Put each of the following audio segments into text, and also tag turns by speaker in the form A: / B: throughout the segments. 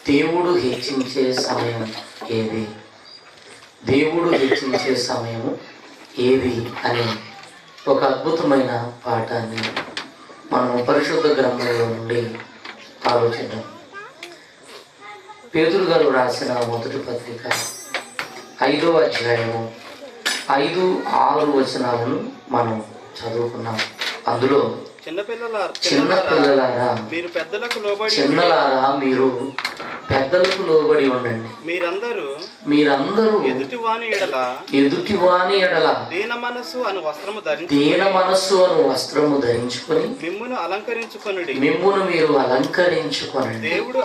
A: దేవుడు హెచ్చించే సమయం ఏది, దేవుడు హెచ్చించే సమయము ఏది అనే ఒక అద్భుతమైన పాఠాన్ని మనం పరిశుద్ధ గ్రంథంలో నుండి ఆలోచిద్దాం. పేతురు గారు రాసిన మొదటి పత్రిక 5వ అధ్యాయము 5-6 వచనాలను మనం చదువుకున్నాం. అందులో చిన్నపిల్లలారా మీరు పెద్దలకు లోబడి ఉండండి. మీరందరూ ఎదుటివాని ఎడల దీన మనస్సు అను వస్త్రము ధరించుకొని మిమ్మును మీరు అలంకరించుకొనండి. దేవుడు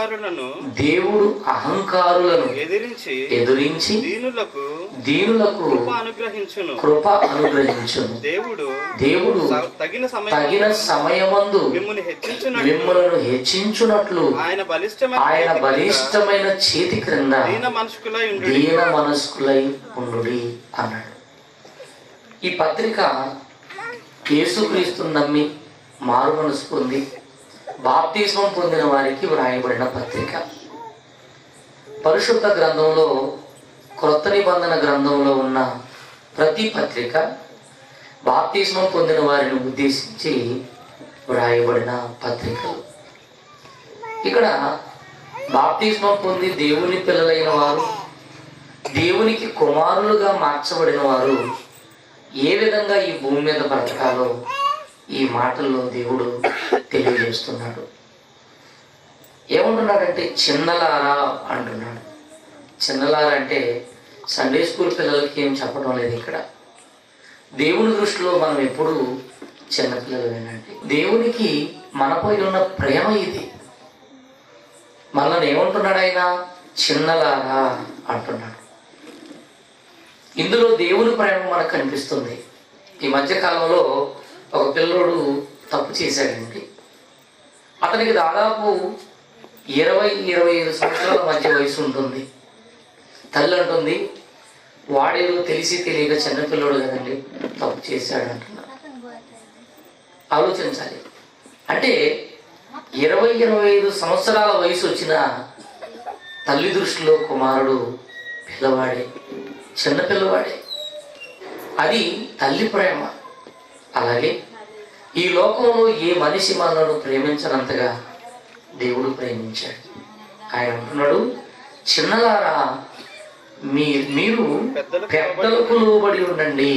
A: అహంకారులను ఎదిరించి దీనులకు కృప అనుగ్రహించును. దేవుడు తగిన సమయమందు మిమ్ములను హెచ్చించునట్లు ఆయన బలిష్టమైన చేతి క్రింద దీన మనస్కులై ఉండుడి అన్నాడు. ఈ పత్రిక యేసుక్రీస్తును నమ్మి మారు మనసు పొంది బాప్తిస్మం పొందిన వారికి వ్రాయబడిన పత్రిక. పరిశుద్ధ గ్రంథంలో, క్రొత్త నిబంధన గ్రంథంలో ఉన్న ప్రతి పత్రిక బాప్తిస్మం పొందిన వారిని ఉద్దేశించి వ్రాయబడిన పత్రికలు. ఇక్కడ బాప్తిస్మం పొంది దేవుని పిల్లలైన వారు, దేవునికి కుమారులుగా మార్చబడిన వారు ఏ విధంగా ఈ భూమి మీద బ్రతకాలో ఈ మాటల్లో దేవుడు తెలియజేస్తున్నాడు. ఏమంటున్నాడంటే చిన్నలారా అంటున్నాడు. చిన్నలారా అంటే సండే స్కూల్ పిల్లలకి ఏం చెప్పడం లేదు. ఇక్కడ దేవుని దృష్టిలో మనం ఎప్పుడు చిన్నపిల్లలేనండి. దేవునికి మనపై ఉన్న ప్రేమ ఇది. మనల్ని ఏమంటున్నాడు ఆయన? చిన్నలారా అంటున్నాడు. ఇందులో దేవుని ప్రేమ మనకు కనిపిస్తుంది. ఈ మధ్యకాలంలో ఒక పిల్లోడు తప్పు చేశాడండి. అతనికి దాదాపు 20-25 సంవత్సరాల మధ్య వయసు ఉంటుంది. తల్లి అంటుంది, వాడేదో తెలిసి తెలియక చిన్నపిల్లోడు కదండి తప్పు చేశాడు అంటున్నాడు. ఆలోచించాలి. అంటే 20-25 సంవత్సరాల వయసు వచ్చిన తల్లి దృష్టిలో కుమారుడు పిల్లవాడే, చిన్నపిల్లవాడే. అది తల్లి ప్రేమ. అలాగే ఈ లోకంలో ఏ మనిషి మనలను ప్రేమించనంతగా దేవుడు ప్రేమించాడు. ఆయన అంటున్నాడు, చిన్నలారా మీరు పెద్దలకు లోబడి ఉండండి.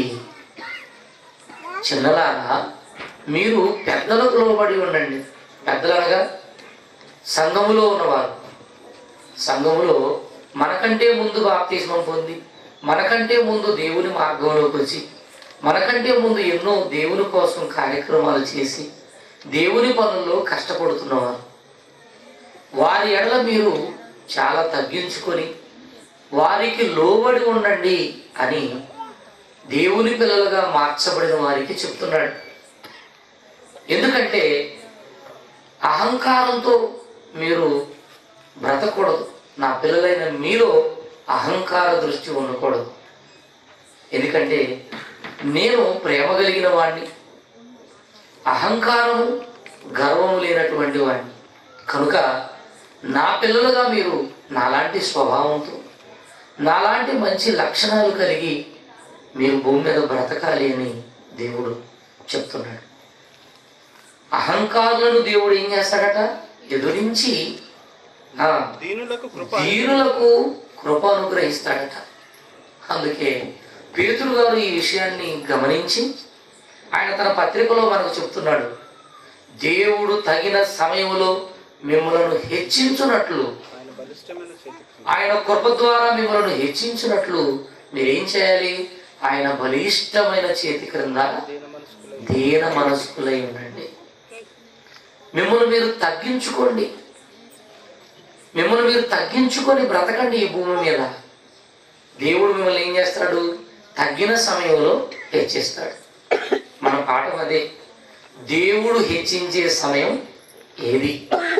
A: చిన్నలారా మీరు పెద్దలకు లోబడి ఉండండి. పెద్దలనగా సంఘములో ఉన్నవారు. సంఘములో మనకంటే ముందు బాప్తిస్మం పొంది, మనకంటే ముందు దేవుని మార్గంలోకి వచ్చి, మనకంటే ముందు ఎన్నో దేవుని కోసం కార్యక్రమాలు చేసి దేవుని పనుల్లో కష్టపడుతున్నవారు. వారి ఎడల మీరు చాలా తగ్గించుకొని వారికి లోబడి ఉండండి అని దేవుని పిల్లలుగా మార్చబడిన వారికి చెప్తున్నాడు. ఎందుకంటే అహంకారంతో మీరు బ్రతకూడదు. నా పిల్లలైన మీలో అహంకార దృష్టి ఉండకూడదు. ఎందుకంటే నేను ప్రేమ కలిగిన వాడిని, అహంకారము గర్వము లేనటువంటి వాడిని. కనుక నా పిల్లలుగా మీరు నాలాంటి స్వభావంతో, నాలాంటి మంచి లక్షణాలు కలిగి మీరు భూమి మీద బ్రతకాలి అని దేవుడు చెప్తున్నాడు. అహంకారులను దేవుడు ఏం చేస్తాడట? ఎదురించి దీనులకు కృప అనుగ్రహిస్తాడట. అందుకే పేతురు గారు ఈ విషయాన్ని గమనించి ఆయన తన పత్రికలో మనకు చెప్తున్నాడు, దేవుడు తగిన సమయంలో మిమ్మల్ని హెచ్చించున్నట్లు, ఆయన కృప ద్వారా మిమ్మల్ని హెచ్చించినట్లు మీరేం చేయాలి? ఆయన బలిష్టమైన చేతి క్రింద దీన మనస్కులై ఉండండి. మిమ్మల్ని మీరు తగ్గించుకోండి. మిమ్మల్ని మీరు తగ్గించుకొని బ్రతకండి ఈ భూమి మీద. దేవుడు మిమ్మల్ని ఏం చేస్తాడు? తగ్గిన సమయంలో హెచ్చిస్తాడు. మన పాఠం అదే. దేవుడు హెచ్చించే సమయం ఏది?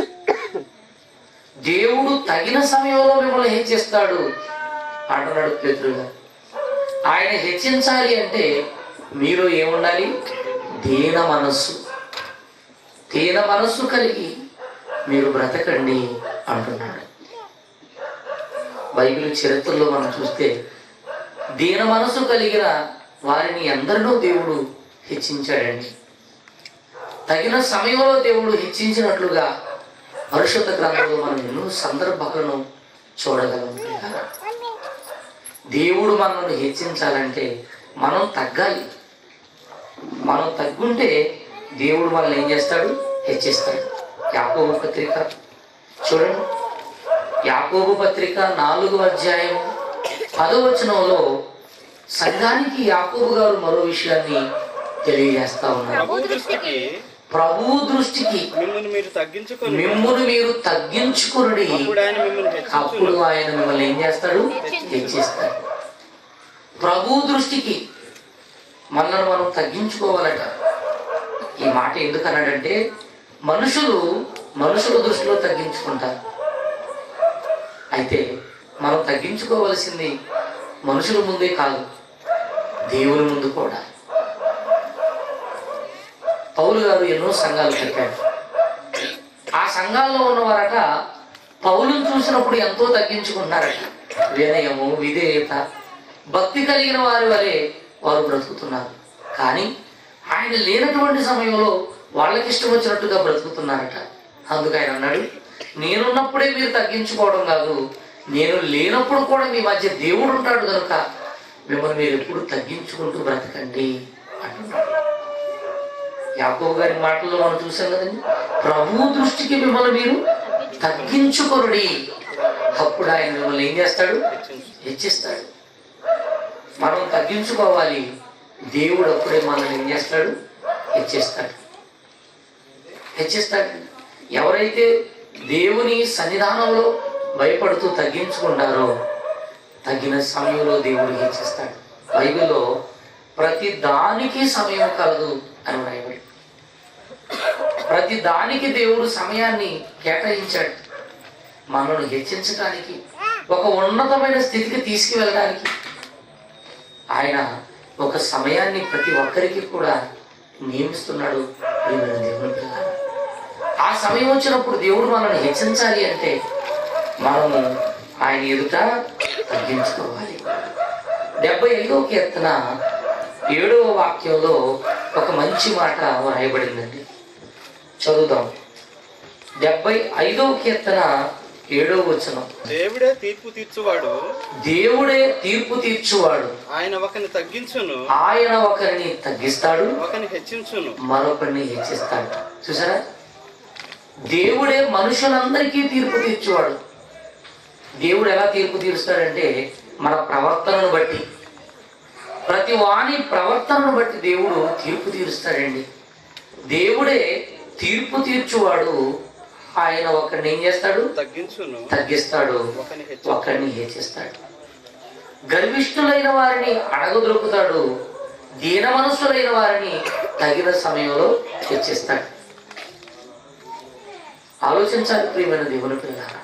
A: దేవుడు తగిన సమయంలో మిమ్మల్ని హెచ్చిస్తాడు అంటున్నాడు పేతురు గారు. ఆయన హెచ్చించాలి అంటే మీరు ఏముండాలి? దీన మనస్సు కలిగి మీరు బ్రతకండి అంటున్నాడు. బైబిల్ చరిత్రలో మనం చూస్తే దీన మనసు కలిగిన వారిని ఎందరినో దేవుడు హెచ్చించాడండి. తగిన సమయంలో దేవుడు హెచ్చించినట్లుగా పరిశుద్ధ గ్రంథంలో మనం ఎన్నో సందర్భాలను చూడగలం. దేవుడు మనల్ని హెచ్చించాలంటే మనం తగ్గాలి. మనం తగ్గుంటే దేవుడు మనల్ని ఏం చేస్తాడు? హెచ్చిస్తాడు. యాకోబు పత్రిక చూడండి, యాకోబు పత్రిక 4వ అధ్యాయం 10వ వచనంలో సంఘానికి యాకోబు గారు మరో విషయాన్ని తెలియజేస్తా ఉన్నారు. ప్రభువు దృష్టికి మిమ్మును మీరు తగ్గించుకుని అప్పుడు ఆయన మిమ్మల్ని ఏం చేస్తాడు? హెచ్చిస్తాడు. ప్రభువు దృష్టికి మనల్ని మనం తగ్గించుకోవాలట. ఈ మాట ఎందుకు అన్నాడంటే మనుషుల దృష్టిలో తగ్గించుకుంటారు. అయితే మనం తగ్గించుకోవలసింది మనుషుల ముందే కాదు, దేవుని ముందు కూడా. పౌలు గారు ఎన్నో సంఘాలు కట్టాడు. ఆ సంఘాల్లో ఉన్నవారట పౌలును చూసినప్పుడు ఎంతో తగ్గించుకుంటున్నారట. వినయము, విధేయత, భక్తి కలిగిన వారి వలె వారు బ్రతుకుతున్నారు. కానీ ఆయన లేనటువంటి సమయంలో వాళ్ళకి ఇష్టం వచ్చినట్టుగా బ్రతుకుతున్నారట. అందుకు ఆయన అన్నాడు, నేనున్నప్పుడే మీరు తగ్గించుకోవడం కాదు, నేను లేనప్పుడు కూడా మీ మధ్య దేవుడు ఉంటాడు కనుక మిమ్మల్ని మీరు ఎప్పుడు తగ్గించుకుంటూ బ్రతకండి అంటున్నాడు. యాకోబు గారి మాటల్లో మనం చూసాం కదండి, ప్రభు దృష్టికి మిమ్మల్ని మీరు తగ్గించుకొనుడి, అప్పుడు ఆయన మిమ్మల్ని ఏం చేస్తాడు? హెచ్చిస్తాడు. మనం తగ్గించుకోవాలి, దేవుడు అప్పుడే మనల్ని ఏం చేస్తాడు? హెచ్చిస్తాడు. ఎవరైతే దేవుని సన్నిధానంలో భయపడుతూ తగ్గించుకుంటారో తగిన సమయంలో దేవుడు హెచ్చిస్తాడు. బైబిల్లో ప్రతి దానికి సమయం కలదు అని రాయబడి, ప్రతి దానికి దేవుడు సమయాన్ని కేటాయించాడు. మనల్ని హెచ్చించడానికి, ఒక ఉన్నతమైన స్థితికి తీసుకువెళ్ళడానికి ఆయన ఒక సమయాన్ని ప్రతి ఒక్కరికి కూడా నియమిస్తున్నాడు. దేవుని ఆ సమయం వచ్చినప్పుడు దేవుడు మనల్ని హెచ్చించాలి అంటే మనము ఆయన ఎదుట తగ్గించుకోవాలి. 75వ కీర్తన 7వ వాక్యంలో ఒక మంచి మాట రాయబడిందండి, చదువుదాం. 75వ కీర్తన 7వ వచనం.
B: దేవుడే తీర్పు తీర్చువాడు,
A: దేవుడే తీర్పు తీర్చువాడు.
B: ఆయన ఒకరిని తగ్గించును,
A: ఆయన ఒకరిని తగ్గిస్తాడు,
B: ఒకరిని హెచ్చించును,
A: మరొకరిని హెచ్చిస్తాడు. చూసారా, దేవుడే మనుషులందరికీ తీర్పు తీర్చువాడు. దేవుడు ఎలా తీర్పు తీరుస్తాడంటే మన ప్రవర్తనను బట్టి, ప్రతి వాని ప్రవర్తనను బట్టి దేవుడు తీర్పు తీరుస్తాడండి. దేవుడే తీర్పు తీర్చువాడు. ఆయన ఒకరిని ఏం చేస్తాడు? తగ్గిస్తాడు, ఒకరిని హెచ్చిస్తాడు. గర్విష్ఠులైన వారిని అడగదొరుకుతాడు, దీన మనసులైన వారిని తగిన సమయంలో హెచ్చిస్తాడు. ఆలోచించాలి ప్రియమైన దేవుని పిల్లలారా,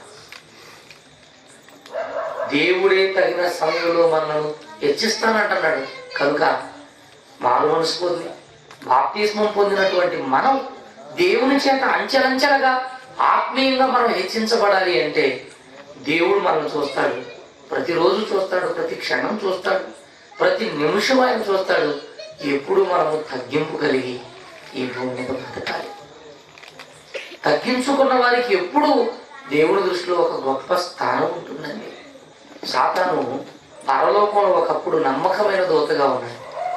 A: దేవుడే తగిన సమయంలో మనల్ని హెచ్చిస్తానంటున్నాడు. కనుక మారు మనసు పొంది బాప్తిస్మం పొందినటువంటి మనం దేవుని చేత అంచెలంచెలుగా ఆత్మీయంగా మనం హెచ్చించబడాలి అంటే దేవుడు మనల్ని చూస్తాడు, ప్రతిరోజు చూస్తాడు, ప్రతి క్షణం చూస్తాడు, ప్రతి నిమిషం ఆయన చూస్తాడు. ఎప్పుడు మనము తగ్గింపు కలిగి ఈ భూమి మీద బ్రతకాలి. తగ్గించుకున్న వారికి ఎప్పుడు దేవుని దృష్టిలో ఒక గొప్ప స్థానం ఉంటుందండి. సాతాను పరలోకంలో ఒకప్పుడు నమ్మకమైన దూతగా ఉన్నాడు.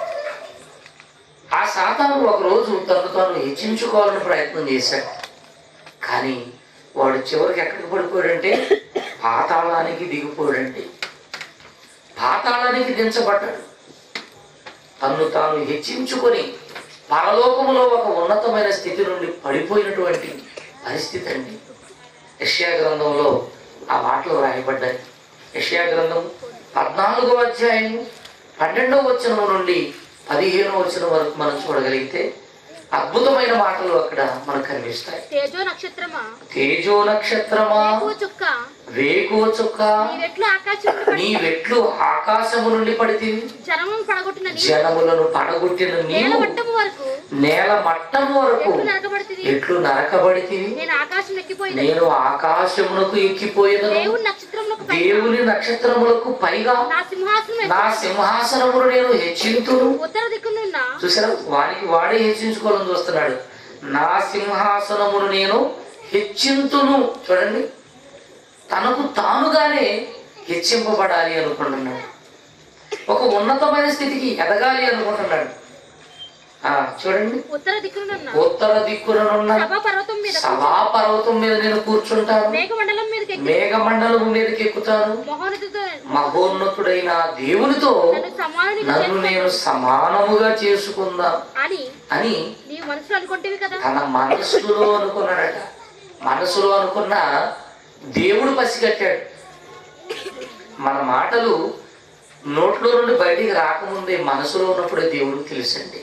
A: ఆ సాతాను ఒకరోజు తను తాను హెచ్చించుకోవాలని ప్రయత్నం చేశాడు. కానీ వాడు చివరికి ఎక్కడికి పడిపోయాడంటే పాతాళానికి దిగిపోయాడండి. పాతాళానికి దించబడ్డాడు. తన్ను తాను హెచ్చించుకొని పరలోకములో ఒక ఉన్నతమైన స్థితి నుండి పడిపోయినటువంటి పరిస్థితి అండి. యెషయా గ్రంథంలో ఆ మాటలు రాయబడ్డాయి. యెషయా గ్రంథం 14వ అధ్యాయం 12వ వచనం నుండి 15వ వచనం వరకు మనం చూడగలిగితే అద్భుతమైన మాటలు అక్కడ మనకు కనిపిస్తాయి. తేజో నక్షత్రమా, వేకువ చుక్క, నీ వెట్లు ఆకాశము నుండి పడితివి, జనములను పడగొట్టిన నీవు నేల మట్టము వరకు ఎట్లు నరకబడితివి. నేను ఆకాశమునకు ఎక్కిపోయిన దేవుని నక్షత్రములకు పైగా నా సింహాసనమును నేను హెచ్చింతును.
C: ఉత్తర దిక్కునున్న
A: చూసారా, వానికి వాడే హెచ్చించుకోవాలని చూస్తున్నాడు. నా సింహాసనమును నేను హెచ్చింతును. చూడండి, తనకు తానుగానే హెచ్చింపబడాలి అనుకుంటున్నాడు. ఒక ఉన్నతమైన స్థితికి ఎదగాలి అనుకుంటున్నాడు. చూడండి,
C: ఉత్తర దిక్కునున్న
A: ఉత్తర దిక్కునున్న సభాపర్వతం మీద నేను కూర్చుంటాను, మేఘమండలం మీదకి ఎక్కుతాను, మహోన్నతుడైన దేవునితో నన్ను నేను సమానముగా చేసుకుందాం అని తన మనస్సులో అనుకున్నాడట. మనసులో అనుకున్న దేవుడు పసిగట్టాడు. మన మాటలు నోట్లో నుండి బయటికి రాకముందే మనసులో ఉన్నప్పుడే దేవుడికి తెలుసండి.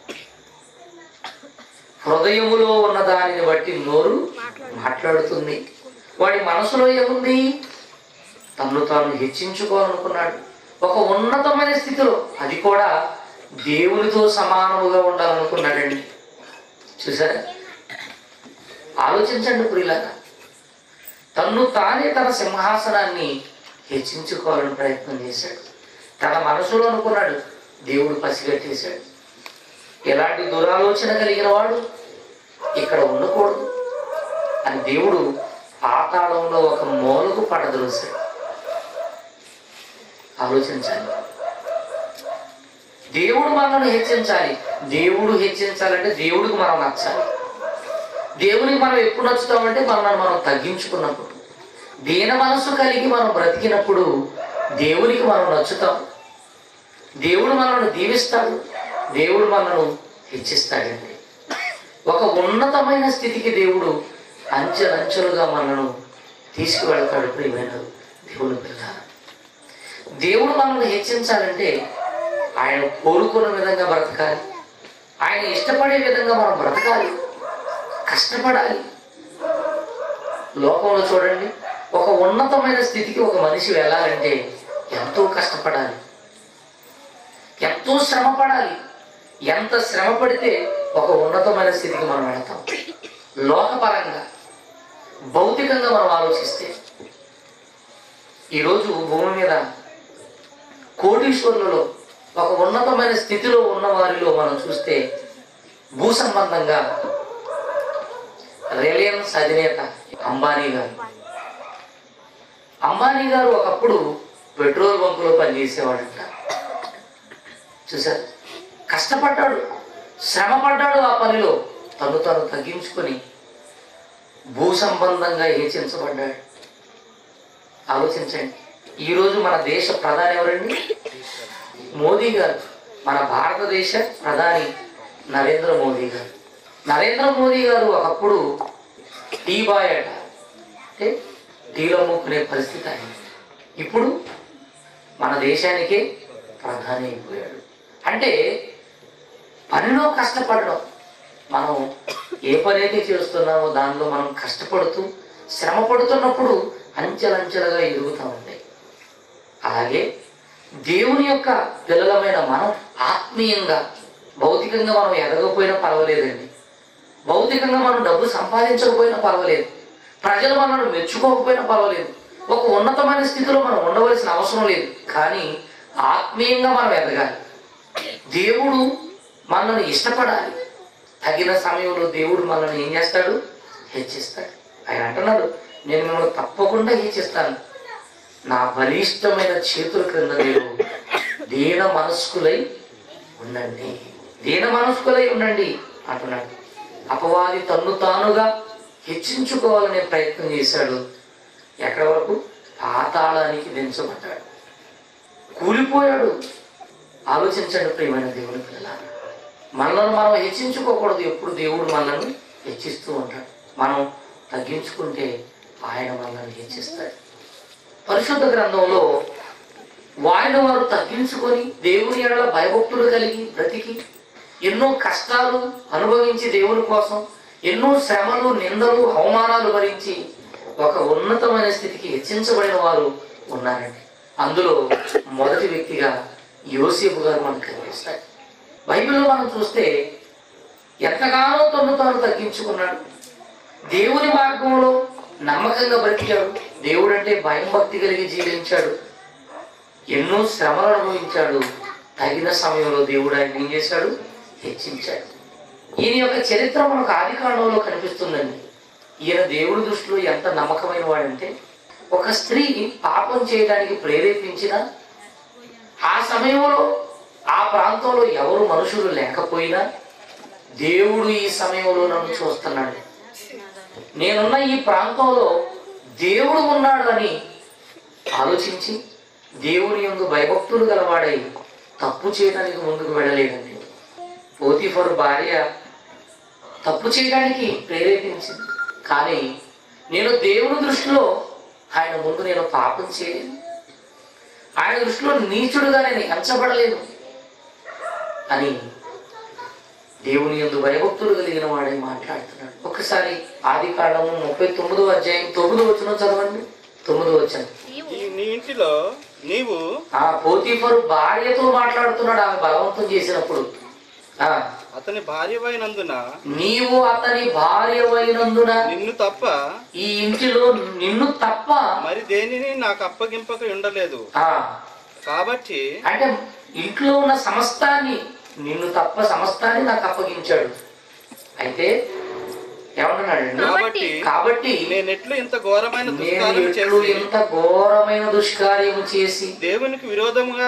A: హృదయములో ఉన్న దానిని బట్టి నోరు మాట్లాడుతుంది. వాడి మనసులో ఏముంది? తను తాను హెచ్చించుకోవాలనుకున్నాడు. ఒక ఉన్నతమైన స్థితిలో, అది కూడా దేవునితో సమానముగా ఉండాలనుకున్నాడండి. చూసారా, ఆలోచించండి ప్రియులారా. తన్ను తానే తన సింహాసనాన్ని హెచ్చించుకోవాలని ప్రయత్నం చేశాడు. తన మనసులో అనుకున్నాడు, దేవుడు పసిగట్టేశాడు. ఎలాంటి దురాలోచన కలిగిన వాడు ఇక్కడ ఉండకూడదు అని దేవుడు పాతాళంలో ఒక మూలకు పడదోశాడు. ఆలోచించాలి. దేవుడు మనల్ని హెచ్చించాలి. దేవుడు హెచ్చించాలంటే దేవుడికి మనం నచ్చాలి. దేవునికి మనం ఎప్పుడు నచ్చుతామంటే మనల్ని మనం తగ్గించుకున్నప్పుడు, దీన మనస్సు కలిగి మనం బ్రతికినప్పుడు దేవునికి మనం నచ్చుతాం. దేవుడు మనల్ని దీవిస్తాడు. దేవుడు మనల్ని హెచ్చిస్తాడండి. ఒక ఉన్నతమైన స్థితికి దేవుడు అంచెలంచెలుగా మనను తీసుకువెళ్తాడు. ప్రియమైన దేవుని పిల్లలు, దేవుడు మనల్ని హెచ్చించాలంటే ఆయన కోరుకున్న విధంగా బ్రతకాలి. ఆయన ఇష్టపడే విధంగా మనం బ్రతకాలి, కష్టపడాలి. లోకంలో చూడండి, ఒక ఉన్నతమైన స్థితికి ఒక మనిషి వెళ్ళాలంటే ఎంతో కష్టపడాలి, ఎంతో శ్రమ పడాలి. ఎంత శ్రమ పడితే ఒక ఉన్నతమైన స్థితికి మనం వెళతాం. లోకపరంగా, భౌతికంగా మనం ఆలోచిస్తే ఈరోజు భూమి మీద కోటీశ్వరులలో ఒక ఉన్నతమైన స్థితిలో ఉన్న వారిలో మనం చూస్తే భూ సంబంధంగా రిలయన్స్ అధినేత అంబానీ గారు. అంబానీ గారు ఒకప్పుడు పెట్రోల్ బంకులో పనిచేసేవాడంట. చూసారు, కష్టపడ్డాడు, శ్రమ పడ్డాడు. ఆ పనిలో తను తగ్గించుకొని భూ సంబంధంగా హెచ్చించబడ్డాడు. ఆలోచించండి, ఈరోజు మన దేశ ప్రధాని ఎవరండి? మోదీ గారు. మన భారతదేశ ప్రధాని నరేంద్ర మోదీ గారు. నరేంద్ర మోదీ గారు ఒకప్పుడు టీ బాయ్ అట, అంటే టీలో అమ్ముకునే పరిస్థితి అయింది. ఇప్పుడు మన దేశానికే ప్రధాని అయిపోయాడు. అంటే పనిలో కష్టపడడం, మనం ఏ పని అయితే చేస్తున్నామో దానిలో మనం కష్టపడుతూ శ్రమ పడుతున్నప్పుడు అంచెలంచెలుగా ఎదుగుతూ ఉంటాయి. అలాగే దేవుని యొక్క పిల్లలమైన మనం ఆత్మీయంగా, భౌతికంగా మనం ఎదగకపోయినా పర్వాలేదండి. భౌతికంగా మనం డబ్బు సంపాదించకపోయినా పర్వాలేదు, ప్రజలు మనల్ని మెచ్చుకోకపోయినా పర్వాలేదు, ఒక ఉన్నతమైన స్థితిలో మనం ఉండవలసిన అవసరం లేదు. కానీ ఆత్మీయంగా మనం ఎదగాలి. దేవుడు మనల్ని ఇష్టపడాలి. తగిన సమయంలో దేవుడు మనల్ని ఏం చేస్తాడు? హెచ్చిస్తాడు. ఆయన అంటున్నాడు, నేను మిమ్మల్ని తప్పకుండా హెచ్చిస్తాను. నా బలిష్టమైన చేతుల క్రింద మీరు దీన మనస్కులై ఉండండి, దీన మనస్కులై ఉండండి అంటున్నాడు. అపవాది తన్ను తానుగా హెచ్చించుకోవాలనే ప్రయత్నం చేశాడు. ఎక్కడి వరకు? పాతాళానికి దించబడ్డాడు, కూలిపోయాడు. ఆలోచించండి ప్రియమైన దేవుని పిల్లలారా, మనల్ని మనం హెచ్చించుకోకూడదు. ఎప్పుడు దేవుడు మనల్ని హెచ్చిస్తూ ఉంటాడు. మనం తగ్గించుకుంటే ఆయన మనల్ని హెచ్చిస్తాడు. పరిశుద్ధ గ్రంథంలో వారిని వారు తగ్గించుకొని దేవుని ఎడల భయభక్తులు కలిగి బ్రతికి ఎన్నో కష్టాలు అనుభవించి దేవుని కోసం ఎన్నో శ్రమలు, నిందలు, అవమానాలు భరించి ఒక ఉన్నతమైన స్థితికి హెచ్చించబడిన వారు ఉన్నారండి. అందులో మొదటి వ్యక్తిగా యోసేపు గారు మనకు కనిపిస్తాడు. బైబిల్లో మనం చూస్తే ఎంతగానో తను తాను తగ్గించుకున్నాడు, దేవుని మార్గంలో నమ్మకంగా బ్రతికాడు, దేవుడు అంటే భయం భక్తి కలిగి జీవించాడు, ఎన్నో శ్రమలు అనుభవించాడు. తగిన సమయంలో దేవుడు ఆయన ఏం చేశాడు? హెచ్చించాడు. ఈయన యొక్క చరిత్ర మనకు ఆది కాండంలో కనిపిస్తుందండి. ఈయన దేవుడి దృష్టిలో ఎంత నమ్మకమైన వాడంటే, ఒక స్త్రీ పాపం చేయడానికి ప్రేరేపించిన ఆ సమయంలో ఆ ప్రాంతంలో ఎవరు మనుషులు లేకపోయినా దేవుడు ఈ సమయంలో నన్ను చూస్తున్నాడు, నేనున్న ఈ ప్రాంతంలో దేవుడు ఉన్నాడు అని ఆలోచించి దేవుని యందు భయభక్తులు గలవాడై తప్పు చేయడానికి ముందుకు వెళ్ళలేదండి. పోతీఫరు భార్య తప్పు చేయడానికి ప్రేరేపించింది, కానీ నేను దేవుని దృష్టిలో ఆయన ముందు నేను పాపం చేయలేదు, ఆయన దృష్టిలో నీచుడుగా నేను ఎంచబడలేదు అని దేవుని యందు భయభక్తులు కలిగిన వాడై మాట్లాడుతున్నాడు. ఒకసారి ఆది కాండము 39వ అధ్యాయం 9వ వచనం చదవండి. 9వ వచనం.
B: నీ ఇంటిలో నీవు
A: పోతీఫరు భార్యతో మాట్లాడుతున్నాడు, ఆమె బలవంతం చేసినప్పుడు.
B: అతని భార్యవైనందున
A: నీవు అతని భార్యవైనందున
B: నిన్ను తప్ప
A: ఈ ఇంటిలో నిన్ను తప్ప
B: మరి దేనిని నాకు అప్పగింపక ఉండలేదు. కాబట్టి
A: అంటే ఇంట్లో ఉన్న సమస్తాన్ని, నిన్ను తప్ప సమస్తాన్ని నాకు అప్పగించాడు. అయితే ఏమంటున్నాడండి? కాబట్టి
B: నేనెట్లు ఇంత ఘోరమైన
A: దుష్కార్యము చేసి
B: దేవునికి విరోధముగా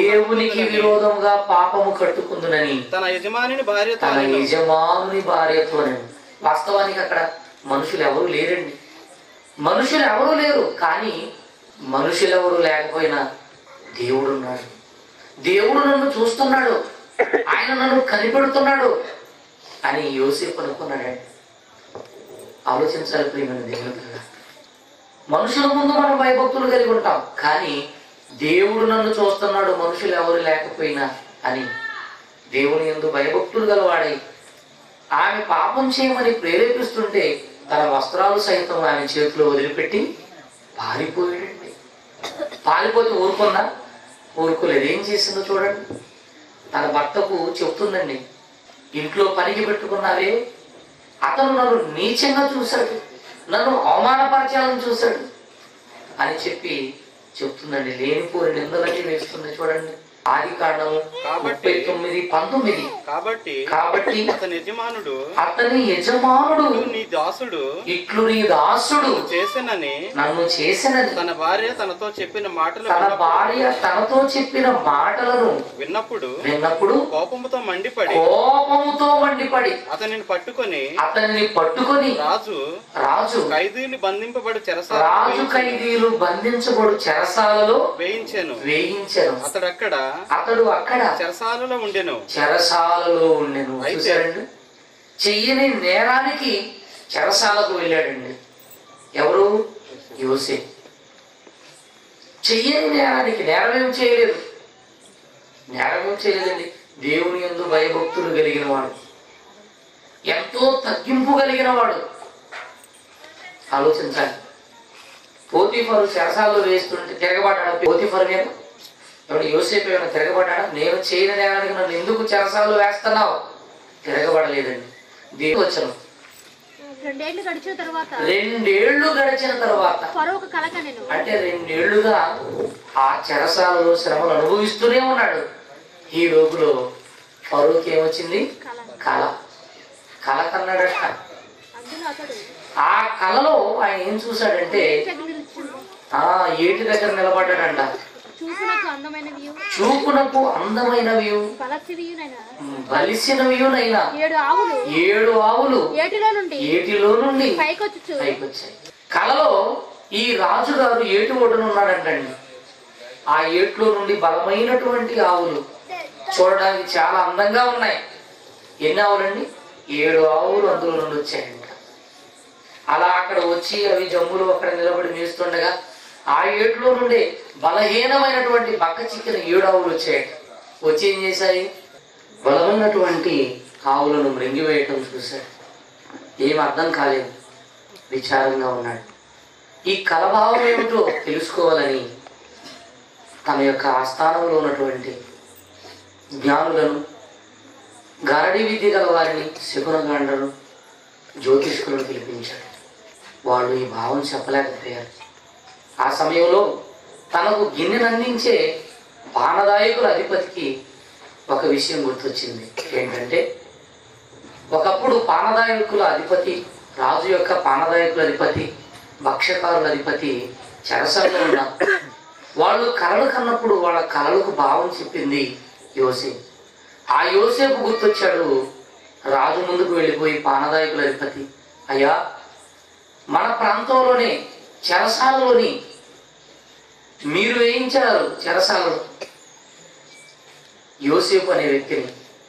A: పాపము కట్టుకుందునని
B: తన యజమానుని భార్యతో.
A: వాస్తవానికి అక్కడ మనుషులు ఎవరు లేరండి, మనుషులు ఎవరు లేరు. కానీ మనుషులు ఎవరు లేకపోయినా దేవుడు ఉన్నాడు. దేవుడు నన్ను చూస్తున్నాడు, ఆయన నన్ను కనిపెడుతున్నాడు అని యోసేపు అనుకున్నాడండి. ఆలోచించాలి ప్రియమైన దేవుని పిల్ల. మనుషుల ముందు మనం భయభక్తులు కలిగి ఉంటాం, కానీ దేవుడు నన్ను చూస్తున్నాడు మనుషులు ఎవరు లేకపోయినా అని దేవుని యందు భయభక్తులు గలవాడై ఆమె పాపం చేయమని ప్రేరేపిస్తుంటే తన వస్త్రాలు సైతం ఆమె చేతిలో వదిలిపెట్టి పారిపోయాడండి. పారిపోతే ఊరుకోలేదు. ఏం చేసిందో చూడండి. తన భర్తకు చెప్తుందండి, ఇంట్లో పనికి పెట్టుకున్నావే, అతను నన్ను నీచంగా చూశాడు, నన్ను అవమానపరచాలని చూశాడు అని చెప్తుందండి. లేనిపోని నిందలన్నీ వేస్తుంది చూడండి. ఆది కాండము 39:19. కాబట్టి
B: అతని
A: యజమానుడు
B: నీ దాసుడు
A: ఇట్లు నీ దాసుడు నన్ను చేసినని
B: తన భార్య తనతో చెప్పిన
A: మాటలను విన్నప్పుడు కోపముతో మండిపడి
B: అతనిని పట్టుకొని
A: రాజు
B: ఖైదీలు బంధింపబడి
A: చెరసాలలో
B: వేయించెను.
A: అతడు అక్కడ
B: చెరసాలలో ఉండెను.
A: చూశారండి, చెయ్యని నేరానికి చెరసాలకు వెళ్ళాడండి. ఎవరు? యోసేపు. చెయ్యని నేరానికి, నేరమేం చేయలేదండి. దేవుని యందు భయభక్తులు కలిగిన వాడు, ఎంతో తగ్గింపు కలిగిన వాడు. ఆలోచించాలి. పోతీఫరు చెరసాల్లో వేస్తుంటే తిరగబడ్డాడు పోతీఫరు మీద. ఎవడు? యోసేపు ఏమైనా తిరగబడ్డాడా? నేను చేయని నేరానికి నన్ను ఎందుకు చెరసాల్లో వేస్తున్నావు? తిరగబడలేదండి. దేవుడు వచ్చాను.
C: 2 ఏళ్లు గడిచిన తర్వాత
A: అంటే 2 ఏళ్లుగా ఆ చెరసాలలో శ్రమలు అనుభవిస్తూనే ఉన్నాడు. ఈ రోజులో ఫరోకి ఏమొచ్చింది? కళ కన్నాడట. ఆ కళలో ఆయన ఏం చూశాడంటే ఏటి దగ్గర నిలబడ్డాడంట. చూపునకు అందమైనవి బలిసినవియునైనా 7 ఆవులు ఏటిలో నుండి పైకొచ్చాయి. కలలో ఈ రాజుగారు ఏటి ఒడ్డున ఉన్నాడంటండి. ఆ ఏట్లో నుండి బలమైనటువంటి ఆవులు చూడడానికి చాలా అందంగా ఉన్నాయి. ఎన్ని ఆవులండి? 7 ఆవులు అందులో నుండి వచ్చాయంట. అలా అక్కడ వచ్చి అవి జమ్ములు అక్కడ నిలబడి మేస్తుండగా ఆ ఏట్లో నుండి బలహీనమైనటువంటి బక్క చిక్కిన 7 ఆవులు వచ్చాయట. వచ్చి ఏం చేశాయి? బలమైనటువంటి ఆవులను మృంగివేయటం చూశాడు. ఏం అర్థం కాలేదు, విచారంగా ఉన్నాడు. ఈ కలభావం ఏమిటో తెలుసుకోవాలని తన యొక్క ఆస్థానంలో ఉన్నటువంటి జ్ఞానులను, గారడీ విద్య గల వారిని, శకునగాండను, జ్యోతిష్కులను పిలిపించాడు. వాళ్ళు ఈ భావం చెప్పలేకపోయారు. ఆ సమయంలో తనకు గిన్నెను అందించే పానదాయకుల అధిపతికి ఒక విషయం గుర్తొచ్చింది. ఏంటంటే ఒకప్పుడు పానదాయకుల అధిపతి, రాజు యొక్క పానదాయకుల అధిపతి, భక్ష్యకారుల అధిపతి చెరసాలలో ఉన్నారు. వాళ్ళు కలలు కన్నప్పుడు వాళ్ళ కలలకు భావం చెప్పింది యోసేపు. ఆ యోసేపు గుర్తొచ్చాడు. రాజు ముందుకు వెళ్ళిపోయి పానదాయకుల అధిపతి, అయ్యా, మన ప్రాంతంలోనే చెరసాలలోని మీరు వేయించారు చెరసాలలో యోసేపు అనే వ్యక్తిని.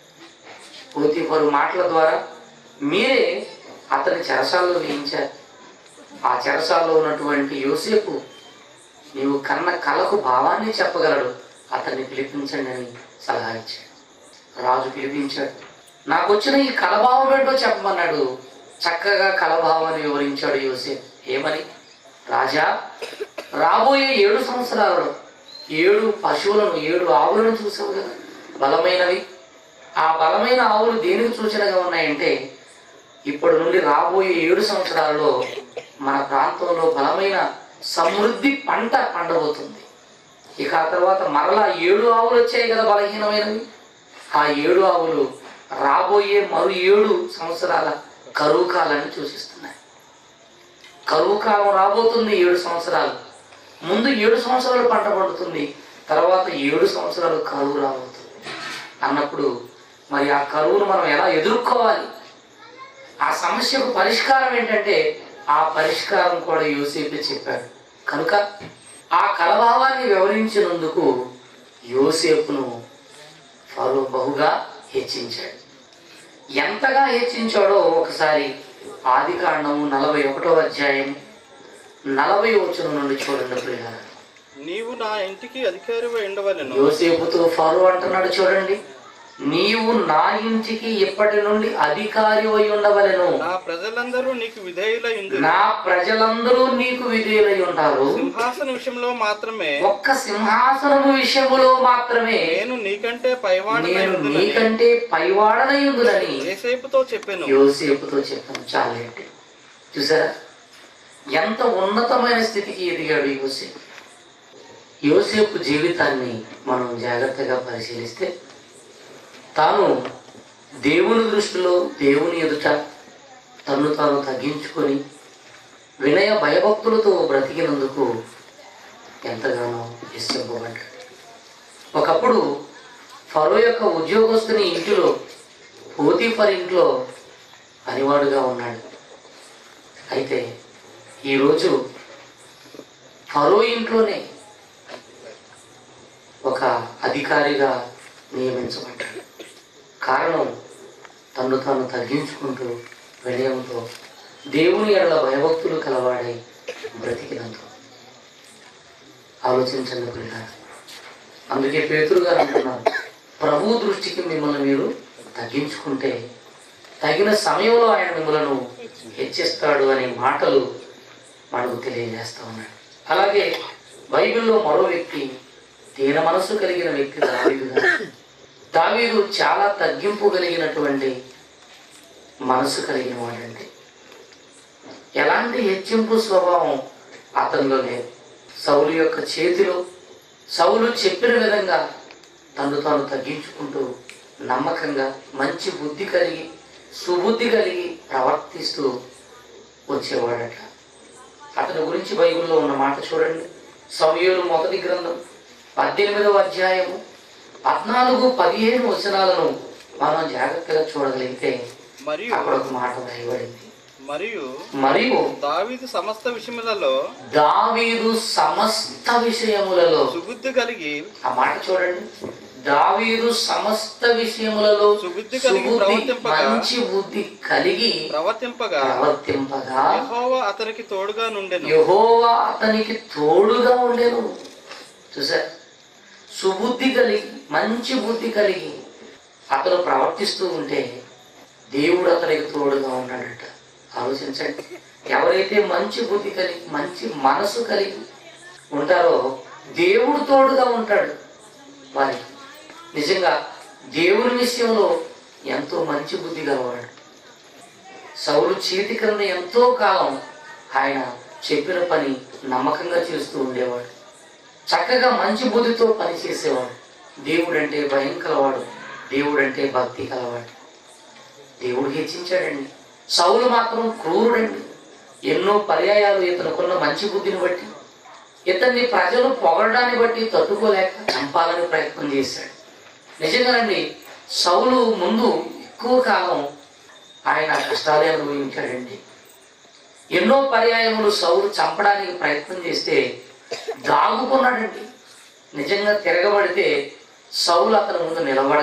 A: పోతీఫరు మాటల ద్వారా మీరే అతని చెరసాలలో వేయించారు. ఆ చెరసాలలో ఉన్నటువంటి యోసేపు నీవు కన్న కలకు భావాన్ని చెప్పగలడు, అతన్ని పిలిపించండి అని సలహా ఇచ్చాడు. రాజు పిలిపించాడు. నాకు వచ్చిన ఈ కలభావం ఏంటో చెప్పమన్నాడు. చక్కగా కలభావాన్ని వివరించాడు యోసేపు. ఏమని? రాజా, రాబోయే 7 సంవత్సరాలలో 7 పశువులను 7 ఆవులను చూసావు కదా, బలమైనవి. ఆ బలమైన ఆవులు దేనికి సూచనగా ఉన్నాయంటే ఇప్పటి నుండి రాబోయే 7 సంవత్సరాలలో మన ప్రాంతంలో బలమైన సమృద్ధి పంట పండబోతుంది. ఇక ఆ తర్వాత మరలా 7 ఆవులు వచ్చాయి కదా బలహీనమైనవి. ఆ 7 ఆవులు రాబోయే మరో 7 సంవత్సరాల కరువు కాలాన్ని సూచిస్తున్నాయి. కరువు కాలం రాబోతుంది 7 సంవత్సరాలు. ముందు 7 సంవత్సరాలు పంట పండుతుంది, తర్వాత 7 సంవత్సరాలు కరువు రాబోతుంది అన్నప్పుడు మరి ఆ కరువును మనం ఎలా ఎదుర్కోవాలి, ఆ సమస్యకు పరిష్కారం ఏంటంటే ఆ పరిష్కారం కూడా యోసేపే చెప్పాడు. కనుక ఆ కలభావాన్ని వివరించినందుకు యోసేపును ఫరో బహుగా హెచ్చించాడు. ఎంతగా హెచ్చించాడో ఒకసారి ఆదికాండము 41వ అధ్యాయం 40వ వచనం నుండి చూడండి ప్రియులారా.
B: నీవు నా ఇంటికి అధికారివై ఉండవలెను.
A: యోసేపుతో ఫరో అంటున్నాడు చూడండి, నీవు నా ఇంటికి ఇప్పటి నుండి అధికారి అయి ఉండవలెను.
B: నా ప్రజలందరూ నీకు విధేయులై ఉందురు.
A: నా ప్రజలందరూ నీకు విధేయులై ఉంటారు.
B: సింహాసన విషయంలో మాత్రమే,
A: ఒక్క సింహాసనము విషయములో మాత్రమే
B: నేను నీకంటే పైవాడనై
A: నేను
B: ఉందునని
A: నీకంటే పైవాడనై ఉందునని
B: యోసేపుతో చెప్పెను.
A: యోసేపుతో చెప్పాను. చాలేంటి చూసారా ఎంత ఉన్నతమైన స్థితికి ఎదిగాడు యోసేపు. యోసేపు జీవితాన్ని మనం జాగ్రత్తగా పరిశీలిస్తే తాను దేవుని దృష్టిలో దేవుని ఎదుట తన్ను తాను తగ్గించుకొని వినయ భయభక్తులతో బ్రతికినందుకు ఎంతగానో హెచ్చింపబడ్డాడు. ఒకప్పుడు ఫరో యొక్క ఉద్యోగస్తుని ఇంటిలో పోతీఫర్ ఇంట్లో పనివాడుగా ఉన్నాడు. అయితే ఈరోజు ఫరో ఇంట్లోనే ఒక అధికారిగా నియమించబడ్డాడు. కారణం తన్ను తాను తగ్గించుకుంటూ వినయంతో దేవుని ఎడల భయభక్తులు కలవాడై బ్రతికినందుకు. ఆలోచించండి పిల్లలు. అందుకే పేతురు గారు అంటున్నారు, ప్రభు దృష్టికి మిమ్మల్ని మీరు తగ్గించుకుంటే తగిన సమయంలో ఆయన మిమ్మలను హెచ్చిస్తాడు అనే మాటలు మనకు తెలియజేస్తా ఉన్నాడు. అలాగే బైబిల్లో మరో వ్యక్తి, దీన మనసు కలిగిన వ్యక్తి దావీదు గారు. దావీదు చాలా తగ్గింపు కలిగినటువంటి మనసు కలిగిన వాడండి. ఎలాంటి హెచ్చింపు స్వభావం అతనిలో లేదు. సౌలు యొక్క చేతిలో సౌలు చెప్పిన విధంగా తను తాను తగ్గించుకుంటూ నమ్మకంగా మంచి బుద్ధి కలిగి సుబుద్ధి కలిగి ప్రవర్తిస్తూ వచ్చేవాడట. అతని గురించి బైబిల్లో ఉన్న మాట చూడండి. సమూయేలు మొదటి గ్రంథం 18వ అధ్యాయము 14-15 వచనాలను మనం జాగ్రత్తగా చూడగలిగితే అక్కడ ఒక మాట రాయబడింది. మరియు
B: దావీదు సమస్త విషయములలో
A: సుబుద్ధి కలిగి, ఆ మాట చూడండి, దావీదు సమస్త విషయములలో
B: సుబుద్ధి
A: మంచి బుద్ధి కలిగి
B: ప్రవర్తింపగా యెహోవా అతనికి తోడుగా ఉండెను.
A: చూసారు, సుబుద్ధి కలిగి మంచి బుద్ధి కలిగి అతను ప్రవర్తిస్తూ ఉంటే దేవుడు అతనికి తోడుగా ఉన్నాడట. ఆలోచించండి, ఎవరైతే మంచి బుద్ధి కలిగి మంచి మనసు కలిగి ఉంటారో దేవుడు తోడుగా ఉంటాడు వారికి. నిజంగా దేవుని విషయంలో ఎంతో మంచి బుద్ధి గలవాడు. సౌలు చేతి క్రింద ఎంతో కాలం ఆయన చెప్పిన పని నమ్మకంగా చేస్తూ ఉండేవాడు. చక్కగా మంచి బుద్ధితో పనిచేసేవాడు. దేవుడంటే భయం కలవాడు, దేవుడంటే భక్తి కలవాడు. దేవుడు హెచ్చించాడండి. సౌలు మాత్రం క్రూరుడండి. ఎన్నో పర్యాయాలు ఇతనుకున్న మంచి బుద్ధిని బట్టి, ఇతన్ని ప్రజలు పొగడడాన్ని బట్టి తట్టుకోలేక చంపాలని ప్రయత్నం చేశాడు. నిజంగానండి, సౌలు ముందు ఎక్కువ కాలం ఆయన కష్టాలే అనుభవించాడండి. ఎన్నో పర్యాయములు సౌలు చంపడానికి ప్రయత్నం చేస్తే దాగుకున్నాడండి. నిజంగా తిరగబడితే సౌలు అతని ముందు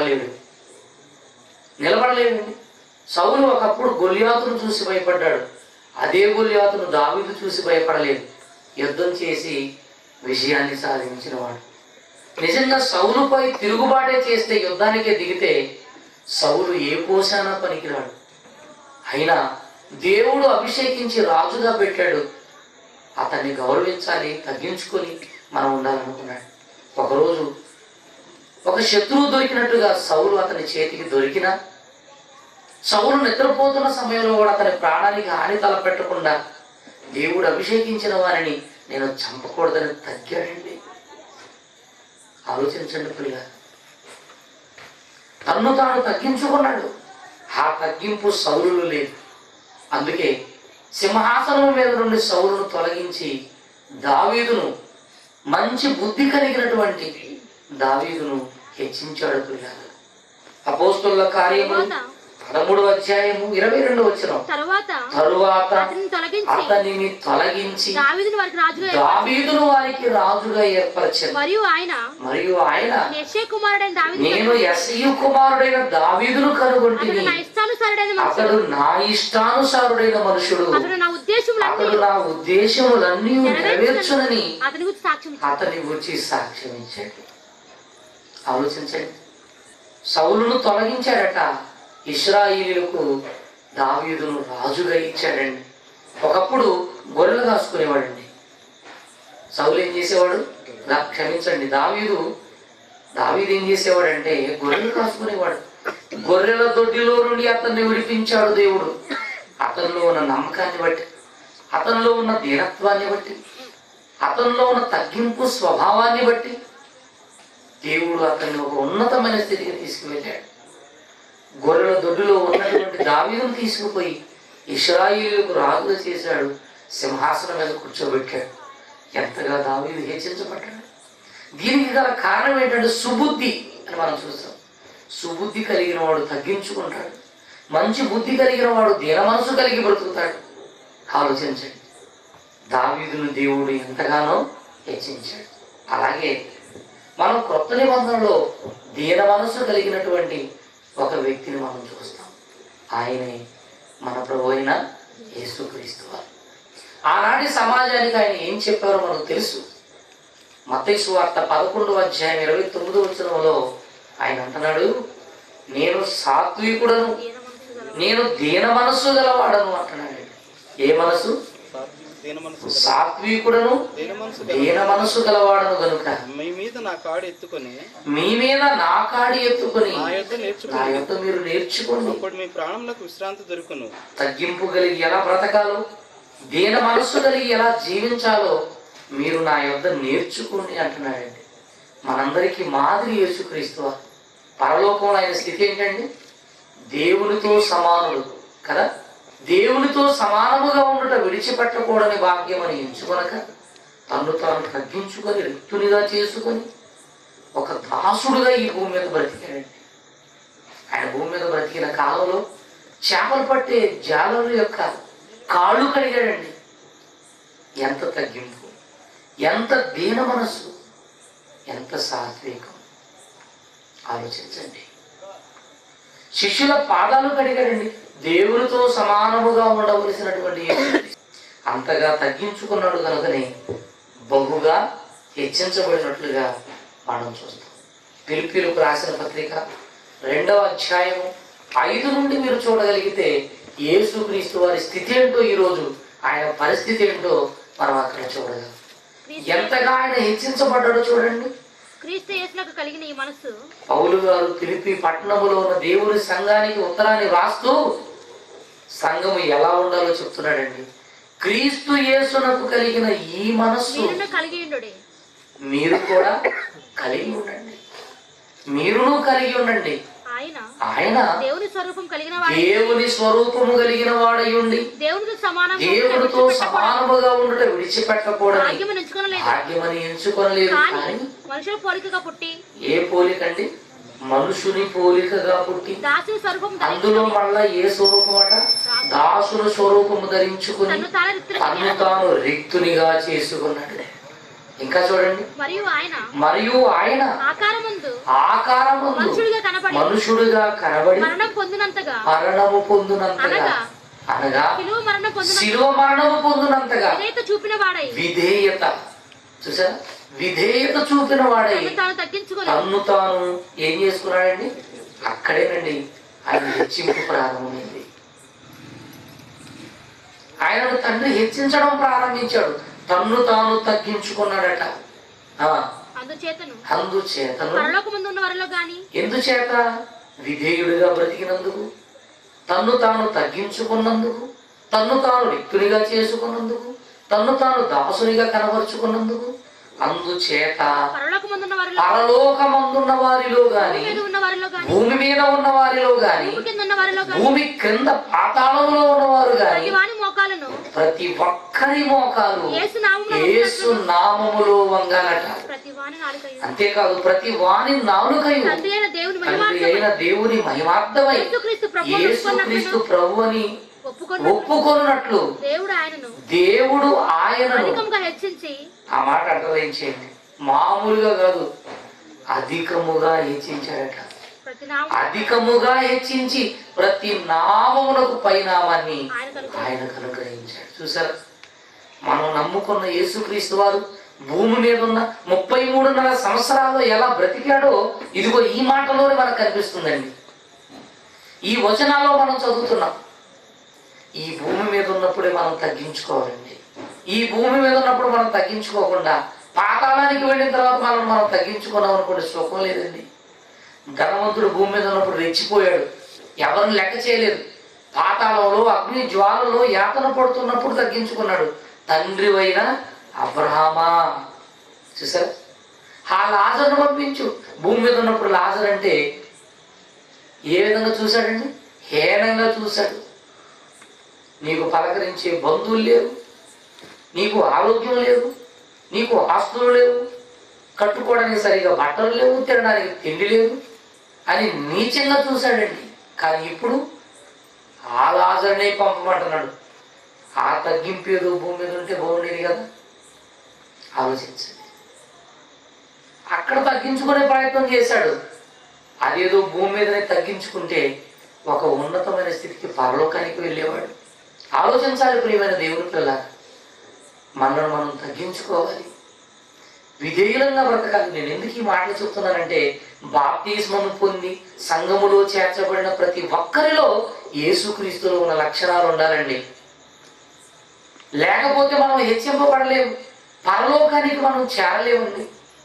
A: నిలబడలేడండి. సౌలు ఒకప్పుడు గొల్యాతును చూసి భయపడ్డాడు. అదే గొల్యాతును దావీదు చూసి భయపడలేదు. యుద్ధం చేసి విజయాన్ని సాధించినవాడు. నిజంగా సౌలుపై తిరుగుబాటే చేస్తే, యుద్ధానికే దిగితే సౌలు ఏ కోశానా పనికిరాడు. అయినా దేవుడు అభిషేకించి రాజుగా పెట్టాడు. అతన్ని గౌరవించాలి, తగ్గించుకొని మనం ఉండాలనుకున్నాడు. ఒకరోజు ఒక శత్రువు దొరికినట్టుగా సౌలు అతని చేతికి దొరికినా, సౌలు నిద్రపోతున్న సమయంలో కూడా అతని ప్రాణానికి హాని తలపెట్టకుండా దేవుడు అభిషేకించిన వారిని నేను చంపకూడదని తగ్గాడండి. ఆలోచించండి ప్రియ, తన్ను తాను తగ్గించుకున్నాడు. ఆ తగ్గింపు సౌలులో లేదు. అందుకే సింహాసనం మీద నుండి సౌలును తొలగించి దావీదును, మంచి బుద్ధి కలిగినటువంటి దావీదును హెచ్చించాడు. పిల్లలు అపోస్తలుల కార్యములు 13వ అధ్యాయము 22వ వచనం. తరువాత అతనిని తొలగించి దావీదును వారికి రాజుగా ఏర్పరిచాడు. మరియు ఆయన నేను యెష్షయి కుమారుడైన దావీదును కనుగొంటిని. అతడు నా ఇష్టానుసారుడైన మనుషుడు, అతడు నా ఉద్దేశములన్నీ నెరవేర్చునని అతని గురించి సాక్ష్యం ఇచ్చాడు. ఆలోచించండి, సౌలును తొలగించాడట, ఇశ్రాయేలీయులకు దావీదును రాజుగా ఇచ్చాడండి. ఒకప్పుడు గొర్రెలు కాసుకునేవాడండి సౌలు. ఏం చేసేవాడు? క్షమించండి, దావీదు ఏం చేసేవాడంటే గొర్రెలు కాసుకునేవాడు. గొర్రెల దొడ్డిలో నుండి అతన్ని విడిపించాడు దేవుడు. అతనిలో ఉన్న నమ్మకాన్ని బట్టి, అతనిలో ఉన్న దీనత్వాన్ని బట్టి, అతనిలో ఉన్న తగ్గింపు స్వభావాన్ని బట్టి దేవుడు అతన్ని ఒక ఉన్నతమైన స్థితికి తీసుకువెళ్ళాడు. గొర్రెల దొడ్డిలో ఉన్నటువంటి దావీదును తీసుకుపోయి ఇశ్రాయేలుకు రాజుగా చేశాడు. సింహాసనం మీద కూర్చోబెట్టాడు. ఎంతగా దావీదు హెచ్చించబడ్డాడు. దీనికి గల కారణం ఏంటంటే సుబుద్ధి అని మనం చూస్తాం. సుబుద్ధి కలిగిన వాడు తగ్గించుకుంటాడు. మంచి బుద్ధి కలిగిన వాడు దీన మనసు కలిగి బ్రతుకుతాడు. ఆలోచించండి, దావీదును దేవుడు ఎంతగానో హెచ్చించాడు. అలాగే మనం క్రొత్త నిబంధనలో దీన మనసు కలిగినటువంటి ఒక వ్యక్తిని మనం చూస్తాం. ఆయనే మన ప్రభు అయిన యేసుక్రీస్తు వారు. ఆనాటి సమాజానికి ఆయన ఏం చెప్పారో మనకు తెలుసు. మత్తయి సువార్త 11వ అధ్యాయం 29వ వచనంలో ఆయన అంటున్నాడు, నేను సాత్వికుడను, నేను దీన మనస్సు గలవాడను అంటున్నాడు. ఏ మనసు? సాత్వికుడను దీన మనసు గలవాడను గనుక మీ మీద నా కాడి ఎత్తుకొని నా యొద్ద మీరు నేర్చుకోండి,
B: మీ ప్రాణములకు విశ్రాంతి దొరుకును.
A: తగ్గింపు కలిగి ఎలా బ్రతకాలో, దీన మనస్సు కలిగి ఎలా జీవించాలో మీరు నా యొద్ద నేర్చుకోండి అంటున్నాడండి. మనందరికీ మాదిరి యేసుక్రీస్తు. పరలోకంలో ఆయన స్థితి ఏంటండి? దేవునితో సమానుడు కదా. దేవునితో సమానముగా ఉండుట విడిచిపెట్టకూడని భాగ్యం అని ఎంచుకొనక తన్ను తాను తగ్గించుకొని రిక్తునిగా చేసుకొని ఒక దాసుడుగా ఈ భూమి మీద బ్రతికాడండి. ఆయన భూమి మీద బ్రతికిన కాలంలో చేపలు పట్టే జాలల యొక్క కాళ్ళు కడిగాడండి. ఎంత తగ్గింపు, ఎంత దీన మనస్సు, ఎంత సాత్వికం ఆలోచించండి. శిష్యుల పాదాలు కడిగాడండి. దేవునితో సమానముగా ఉండవలసినటువంటి అంతగా తగ్గించుకున్నాడు కనుకనే బహుగా హెచ్చించబడినట్లుగా మనం చూస్తాం. ఫిలిప్పీయులకు రాసిన పత్రిక 2వ అధ్యాయం 5 నుండి మీరు చూడగలిగితే యేసుక్రీస్తు వారి స్థితి ఏంటో, ఈరోజు ఆయన పరిస్థితి ఏంటో మనం అక్కడ చూడగలం. ఎంతగా ఆయన హెచ్చించబడ్డాడో చూడండి.
C: క్రీస్తు యేసునకు కలిగిన ఈ మనస్సు
A: పౌలు గారు ఫిలిప్పీ పట్టణములో ఉన్న దేవుని సంఘానికి ఉత్తరాన్ని రాస్తూ సంఘము ఎలా ఉండాలో చెప్తున్నాడండి. క్రీస్తు యేసునకు కలిగిన ఈ మనస్సు
C: మీరును కలిగి ఉండుడి.
A: మీరు కూడా కలిగి ఉండండి. మీరును కలిగి ఉండండి. ఆయన
C: దేవుని స్వరూపం కలిగిన వాడై,
A: దేవుని స్వరూపము కలిగిన వాడై ఉండి దేవుడితో సమానముగా ఉండుట విడిచిపెట్టకూడని భాగ్యమని ఎంచుకొనలేదు. కానీ
C: మనుషుల పోలికగా పుట్టి,
A: ఏ పోలికండి? మనుషుని పోలికగా పుట్టి,
C: దాసుని స్వరూపం
A: అందులో మళ్ళా ఏ స్వరూపం అట? దాసుని స్వరూపము ధరించుకుని తన్ను తాను రిక్తునిగా చేసుకున్నాడు. ఇంకా చూడండి, మరియు ఆయన ఆకారమందు మనుషుడుగా కనబడి
C: మరణము పొందినంతగా
A: అనగా శిలువ మరణము పొందినంతగా విధేయత, చూసారా, విధేయత చూపిన వాడై తన్ను తాను ఏం చేసుకున్నాడండి? అక్కడేనండి ఆయన హెచ్చింపు ప్రారంభమైంది. ఆయనను తండ్రి హెచ్చించడం ప్రారంభించాడు. తన్ను తాను తగ్గించుకున్నాడట. ఎందుచేత? విధేయుడిగా బ్రతికినందుకు, తన్ను తాను తగ్గించుకున్నందుకు, తన్ను తాను రిక్తునిగా చేసుకున్నందుకు, తన్ను తాను దాసునిగా కనబరుచుకున్నందుకు. అందుచేత పరలోకమందున్న వారిలో గాని, భూమి మీద ఉన్న వారిలో గాని, భూమి క్రింద పాతాళంలో ఉన్నవారు గాని, ప్రతి ఒక్కరి మోకాలు యేసు నామములో వంగాలట. అంతేకాదు, ప్రతి వాని నాలుకయు తండ్రి అయిన దేవుని మహిమార్థమై యేసుక్రీస్తు ప్రభు అని ఒప్పుకొనున్నట్లు దేవుడు ఆయనను
C: హెచ్చించి,
A: ఆ మాట అర్థం మామూలుగా కాదు, అధికముగా హెచ్చించాడట. అధికముగా హెచ్చించి ప్రతి నామమునకు పైనామాన్ని ఆయనకు అనుగ్రహించాడు. చూసారా, మనం నమ్ముకున్న యేసుక్రీస్తు వారు భూమి మీద ఉన్న 33.5 సంవత్సరాల్లో ఎలా బ్రతికాడో ఇదిగో ఈ మాటలోనే మనకు కనిపిస్తుందండి. ఈ వచనాల్లో మనం చదువుతున్నాం. ఈ భూమి మీద ఉన్నప్పుడే మనం తగ్గించుకోవాలండి. ఈ భూమి మీద ఉన్నప్పుడు మనం తగ్గించుకోకుండా పాతాళానికి వెళ్ళిన తర్వాత మనం తగ్గించుకున్నాం అనుకోండి, సుఖం లేదండి. ధనవంతుడు భూమి మీద ఉన్నప్పుడు రెచ్చిపోయాడు, ఎవరిని లెక్క చేయలేదు. పాతాళంలో అగ్ని జ్వాలలో యాతన పడుతున్నప్పుడు తగ్గించుకున్నాడు. తండ్రి అయిన అబ్రహామా, చూసారా, ఆ లాజర్ను పంపించు. భూమి మీద ఉన్నప్పుడు లాజర్ అంటే ఏ విధంగా చూశాడండి? హేనంగా చూశాడు. నీకు పలకరించే బంధువులు లేరు, నీకు ఆరోగ్యం లేదు, నీకు ఆస్తులు లేవు, కట్టుకోవడానికి సరిగా బట్టలు లేవు, తినడానికి తిండి లేదు అని నీచంగా చూశాడండి. కానీ ఇప్పుడు ఆ లాజర్నే పంపమంటున్నాడు. ఆ తగ్గింపు ఏదో భూమి మీద ఉంటే బాగుండేది కదా. ఆలోచించండి. అక్కడ తగ్గించుకునే ప్రయత్నం చేశాడు. అదేదో భూమి మీదనే తగ్గించుకుంటే ఒక ఉన్నతమైన స్థితికి పరలోకానికి వెళ్ళేవాడు. ఆలోచించాలి ప్రియమైన దేవుని పిల్ల, మనల్ని మనం తగ్గించుకోవాలి, విధేయులంగా బ్రతకాలి. నేను ఎందుకు ఈ మాటలు చెప్తున్నానంటే, బాప్తిస్మము పొంది సంఘములో చేర్చబడిన ప్రతి ఒక్కరిలో యేసుక్రీస్తులో ఉన్న లక్షణాలు ఉండాలండి. లేకపోతే మనం హెచ్చింపబడలేము, పరలోకానికి మనం చేరలేమండి.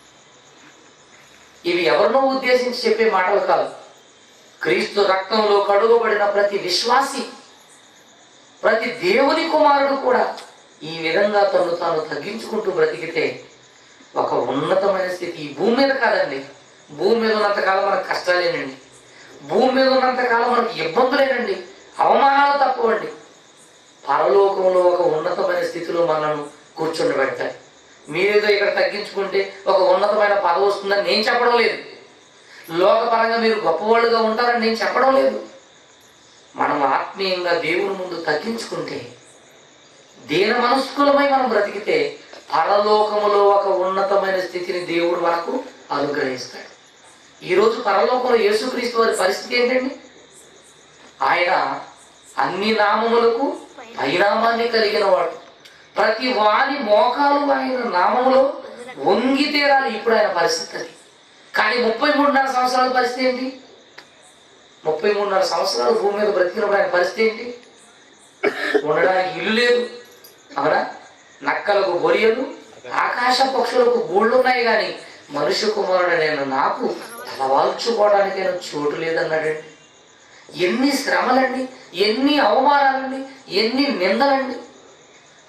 A: ఇవి ఎవరినో ఉద్దేశించి చెప్పే మాటలు కాదు. క్రీస్తు రక్తంలో కడుగబడిన ప్రతి విశ్వాసి, ప్రతి దేవుని కుమారుడు కూడా ఈ విధంగా తను తాను తగ్గించుకుంటూ బ్రతికితే ఒక ఉన్నతమైన స్థితి ఈ భూమి మీద కాదండి. భూమి మీద ఉన్నంతకాలం మనకు కష్టాలేనండి, భూమి మీద ఉన్నంతకాలం మనకు ఇబ్బందులేనండి, అవమానాలు తక్కువండి. పరలోకంలో ఒక ఉన్నతమైన స్థితిలో మనల్ని కూర్చుండబెడతాయి. మీరేదో ఇక్కడ తగ్గించుకుంటే ఒక ఉన్నతమైన పదవి వస్తుందని నేను చెప్పడం లేదు, లోకపరంగా మీరు గొప్పవాళ్ళుగా ఉంటారని నేను చెప్పడం లేదు. మనం ఆత్మీయంగా దేవుని ముందు తగ్గించుకుంటే, దీన మనస్కులమై మనం బ్రతికితే పరలోకములో ఒక ఉన్నతమైన స్థితిని దేవుడు మనకు అనుగ్రహిస్తాడు. ఈరోజు పరలోకంలో యేసుక్రీస్తు వారి పరిస్థితి ఏంటండి? ఆయన అన్ని నామములకు పైనామాన్ని కలిగిన వాడు. ప్రతి వాని మోకాలు ఆయన నామములో వంగి తీరాలి. ఇప్పుడు ఆయన పరిస్థితి అది. కానీ 33.5 సంవత్సరాల పరిస్థితి ఏంటి? 33.5 సంవత్సరాలు భూమి మీద బ్రతికినప్పుడు ఆయన పరిస్థితి ఏంటి? ఉండడానికి ఇల్లు లేదు, అవునా? నక్కలకు బొరియలు, ఆకాశ పక్షులకు గూళ్ళు ఉన్నాయి, కానీ మనుష్య కుమారుడు నేను నాకు తలవాల్చుకోవడానికైనా చోటు లేదన్నాడండి. ఎన్ని శ్రమలండి, ఎన్ని అవమానాలండి, ఎన్ని నిందలండి.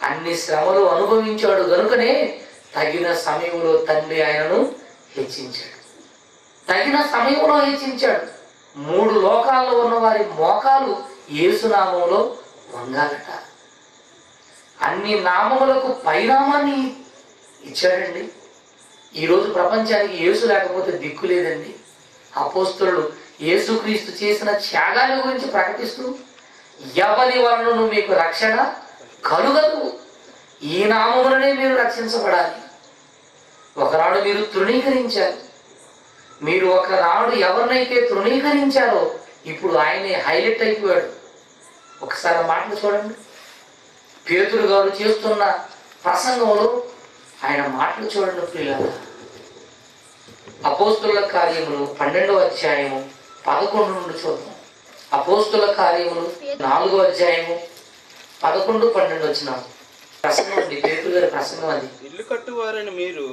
A: అన్ని శ్రమలు అనుభవించాడు గనుకనే తగిన సమయంలో తండ్రి ఆయనను హెచ్చించాడు. తగిన సమయంలో హెచ్చించాడు. 3 లోకాల్లో ఉన్న వారి మోకాలు యేసునామంలో వంగాలట. అన్ని నామములకు పైనామాన్ని ఇచ్చాడండి. ఈరోజు ప్రపంచానికి యేసు లేకపోతే దిక్కు లేదండి. అపోస్తలులు యేసుక్రీస్తు చేసిన త్యాగాల గురించి ప్రకటిస్తూ ఎవరి వలన మీకు రక్షణ కలుగదు, ఈ నామములనే మీరు రక్షించబడాలి. ఒకనాడు మీరు తృణీకరించారు. మీరు ఒకనాడు ఎవరినైతే తృణీకరించారో ఇప్పుడు ఆయనే హైలైట్ అయిపోయాడు. ఒకసారి మాటలు చూడండి. పేతురు గారు చేస్తున్న ప్రసంగంలో ఆయన మాటలు చూడండి ప్రియులారా. అపోస్తుల కార్యములు 12వ అధ్యాయము 11 నుండి చూద్దాం. అపోస్తుల కార్యములు 4వ అధ్యాయము 11, 12 వచ్చిన ప్రసంగం అండి. పేతురు గారి ప్రసంగం అది.
B: ఇల్లు కట్టువారైన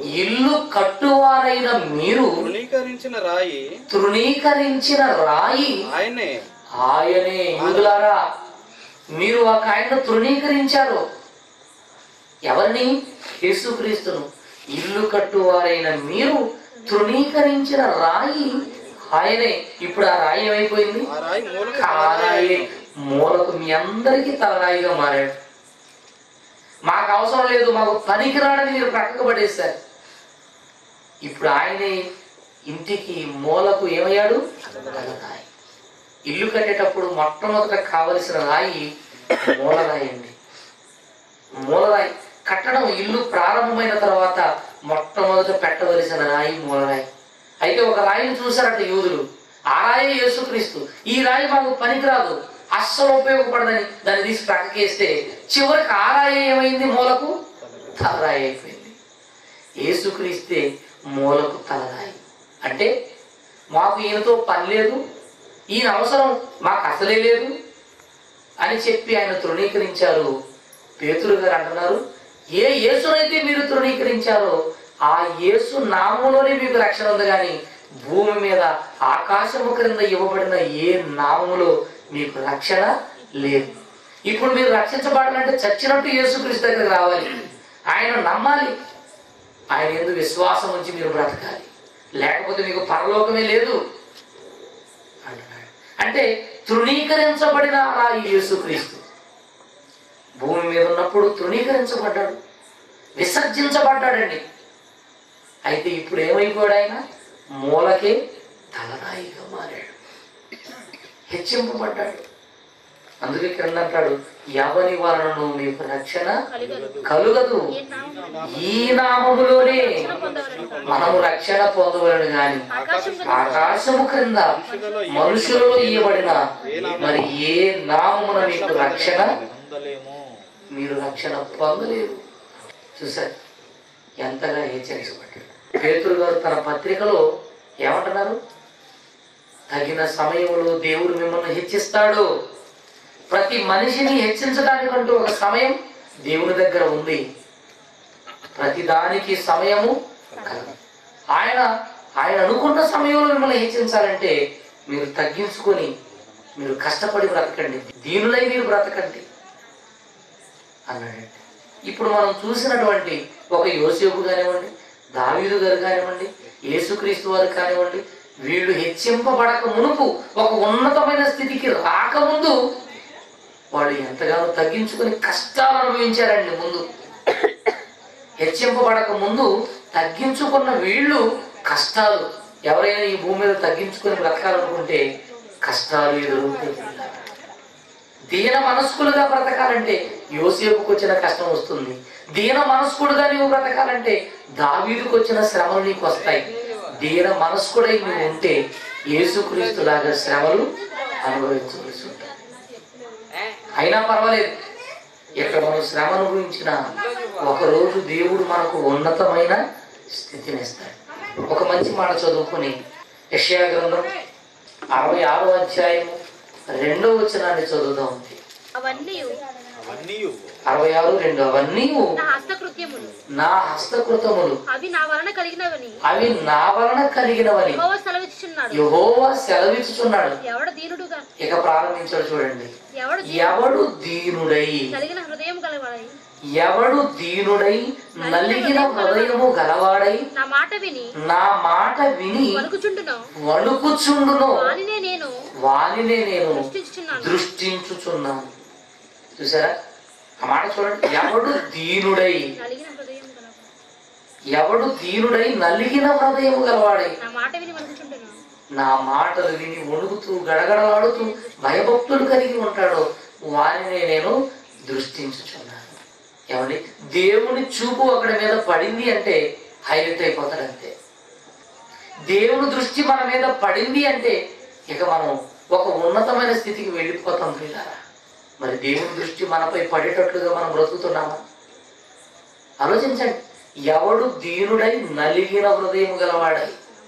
B: మీరు
A: తృణీకరించిన రాయి ఆయనే. యూదులారా, మీరు ఒక ఆయన్ను తృణీకరించారు. ఎవరిని? యేసుక్రీస్తును. ఇల్లు కట్టువారైన మీరు తృణీకరించిన రాయి ఆయనే. ఇప్పుడు ఆ రాయి ఏమైపోయింది? ఆ రాయి మూలకు మీ అందరికీ తలరాయిగా మారాడు. మాకు అవసరం లేదు, మాకు పనికిరాడని మీరు ప్రక్కకు పడేశారు. ఇప్పుడు ఆయనే ఇంటికి మూలకు ఏమయ్యాడు? తలరాయి. ఇల్లు కట్టేటప్పుడు మొట్టమొదట కావలసిన రాయి మూలరాయి అండి. మూలరాయి కట్టడం, ఇల్లు ప్రారంభమైన తర్వాత మొట్టమొదట పెట్టవలసిన రాయి మూలరాయి. అయితే ఒక రాయిని చూశారట యూదులు. ఆ రాయి యేసుక్రీస్తు. ఈ రాయి మాకు పనికిరాదు, అస్సలు ఉపయోగపడదని దాన్ని తీసి ప్రక్కకేస్తే చివరికి ఆ రాయి ఏమైంది? మూలకు తలరాయి అయిపోయింది. యేసుక్రీస్తే మూలకు తలరాయి. అంటే మాకు ఈయనతో పని లేదు, ఈయన అవసరం మాకు అసలే లేదు అని చెప్పి ఆయన తృణీకరించారు. పేతురు గారు అంటున్నారు, ఏ యేసునైతే మీరు తృణీకరించారో ఆ యేసు నామములోనే మీకు రక్షణ ఉంది, కానీ భూమి మీద ఆకాశము క్రింద ఇవ్వబడిన ఏ నామములో మీకు రక్షణ లేదు. ఇప్పుడు మీరు రక్షించబడాలంటే చచ్చినట్టు యేసుక్రీస్తు దగ్గరికి రావాలి, ఆయన నమ్మాలి, ఆయన యందు విశ్వాసం ఉంచి మీరు బ్రతకాలి, లేకపోతే మీకు పరలోకమే లేదు అంటున్నాడు. అంటే తృణీకరించబడిన ఆ యేసుక్రీస్తు భూమి మీద ఉన్నప్పుడు తృణీకరించబడ్డాడు, విసర్జించబడ్డాడండి. అయితే ఇప్పుడు ఏమైపోయాడు? ఆయన మూలకే తలరాయిగా మారాడు, హెచ్చింపబడ్డాడు. అందుకే క్రింద అంటాడు, ఎవరి వలన మీకు రక్షణ కలుగదు, ఈ నామములోనే మనము రక్షణ పొందవలను గాని ఆకాశము క్రింద మనుషులలో ఇవ్వబడిన మరి ఏ నామమున మీకు రక్షణ, మీరు రక్షణ పొందలేరు. చూసారు ఎంతగా హెచ్చరించబడ్డాడు. పేతురు గారు తన పత్రికలో ఏమంటున్నారు? తగిన సమయంలో దేవుడు మిమ్మల్ని హెచ్చిస్తాడు. ప్రతి మనిషిని హెచ్చించడానికంటూ ఒక సమయం దేవుని దగ్గర ఉంది. ప్రతి దానికి సమయము కలదు. ఆయన అనుకున్న సమయంలో మిమ్మల్ని హెచ్చించాలంటే మీరు తగ్గించుకొని మీరు కష్టపడి బ్రతకండి, దీనులై మీరు బ్రతకండి అన్నాడండి. ఇప్పుడు మనం చూసినటువంటి ఒక యోసేపు కానివ్వండి, దావీదు గారు కానివ్వండి, యేసుక్రీస్తు వారు కానివ్వండి, వీళ్ళు హెచ్చింపబడక మునుపు ఒక ఉన్నతమైన స్థితికి రాకముందు వాళ్ళు ఎంతగానో తగ్గించుకొని కష్టాలు అనుభవించారండి. ముందు హెచ్చింపబడక ముందు తగ్గించుకున్న వీళ్ళు కష్టాలు, ఎవరైనా ఈ భూమి మీద తగ్గించుకొని బ్రతకాలనుకుంటే కష్టాలు ఎదురవుతాయి. దీన మనస్కులుగా బ్రతకాలంటే యోసేపుకు వచ్చిన కష్టం వస్తుంది. దీన మనస్కుడుగా నీవు బ్రతకాలంటే దావీదుకు వచ్చిన శ్రమలు నీకు వస్తాయి. దీన మనస్కుడై నువ్వు ఉంటే యేసుక్రీస్తు లాగా శ్రమలు అనుభవించవలసి ఉంటుంది. అయినా పర్వాలేదు, ఇక్కడ మనం శ్రమ అనుభవించిన ఒకరోజు దేవుడు మనకు ఉన్నతమైన స్థితిని ఇస్తాడు. ఒక మంచి మాట చదువుకుని యెషయా గ్రంథం 66వ అధ్యాయము 2వ వచనాన్ని చదువుదాం.
C: అవన్నీ
A: 66:2 అవన్నీ నా హస్తకృతములు
C: అవి నా వలన కలిగినవని
A: యెహోవా సెలవిచ్చుచున్నాడు.
C: ఎవడు దీనుడుగా,
A: ఇక ప్రారంభించాడు చూడండి. ఎవడు దీనుడై
C: కలిగిన హృదయం గలవాడై
A: ఎవడు దీనుడై నలిగిన హృదయము గలవాడై
C: నా మాట విని
A: నా మాట విని
C: వణుకుచుండును
A: వణుకుచుండును వానినే నేను
C: దృష్టించుచున్నాను.
A: దృష్టించుచున్నాను. చూసారా ఆ మాట చూడండి. ఎవడు దీనుడై
C: నలిగిన హృదయం గలవాడు.
A: ఎవడు దీనుడై నలిగిన హృదయము గలవాడై
C: నా మాట విని వణుకుచుండును.
A: నా మాటలు విని వణుకుతూ గడగడలాడుతూ భయభక్తులు కలిగి ఉంటాడో వారిని నేను దృష్టించుచున్నాను. ఏమండి, దేవుని చూపు ఒకడి మీద పడింది అంటే హైలైట్ అయిపోతాడు అంతే. దేవుని దృష్టి మన మీద పడింది అంటే ఇక మనం ఒక ఉన్నతమైన స్థితికి వెళ్ళిపోతాం పిల్లారా. మరి దేవుని దృష్టి మనపై పడేటట్లుగా మనం బ్రతుకుతున్నామా? ఆలోచించండి. ఎవడు దీనుడై నలిగిన హృదయం గలవాడై.